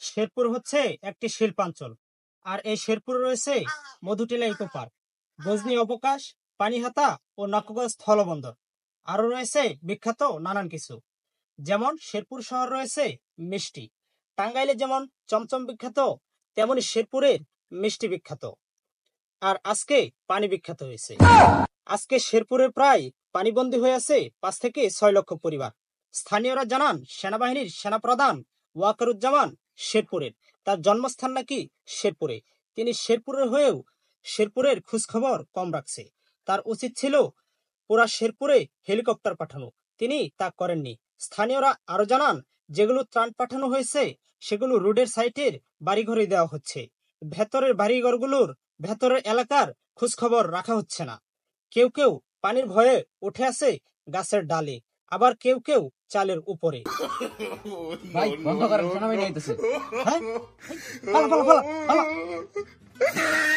শেরপুর হচ্ছে একটি শিল্পাঞ্চল। আর এই শেরপুরে রয়েছে মধুটিলা ইকো পার্ক, গজনী অবকাশ, পানিহাতা ও নকগঞ্জ স্থলবন্দর। আরো রয়েছে বিখ্যাত নানান কিছু, যেমন শেরপুর শহর রয়েছে মিষ্টি। টাঙ্গাইলে যেমন চমচম বিখ্যাত, তেমনি শেরপুরের মিষ্টি বিখ্যাত। আর আজকে পানি বিখ্যাত হয়েছে। আজকে শেরপুরে প্রায় পানিবন্দী হয়ে আছে 5 থেকে 6 লক্ষ পরিবার। স্থানীয়রা জানান, সেনাবাহিনীর সেনাপ্রধান ওয়াকারুজ্জামান শেরপুরের, তার জন্মস্থান নাকি শেরপুরে। তিনি শেরপুরের হয়েও শেরপুরের খোঁজখবর কম রাখছে। তার উচিত ছিল পুরা শেরপুরে হেলিকপ্টার পাঠানো, তিনি তা করেননি। স্থানীয়রা আরো জানান, যেগুলো ত্রাণ পাঠানো হয়েছে সেগুলো রোডের সাইটের বাড়িঘরে দেওয়া হচ্ছে। ভেতরের বাড়িঘরগুলোর ভেতরের এলাকার খোঁজখবর রাখা হচ্ছে না। কেউ কেউ পানির ভয়ে উঠে আছে গাছের ডালে, আবার কেউ কেউ চালের উপরে। ভাই বন্ধ করেন, সেনাবাহিনী আইতেছে। হ্যাঁ, পালা, পালা, পালা, পালা।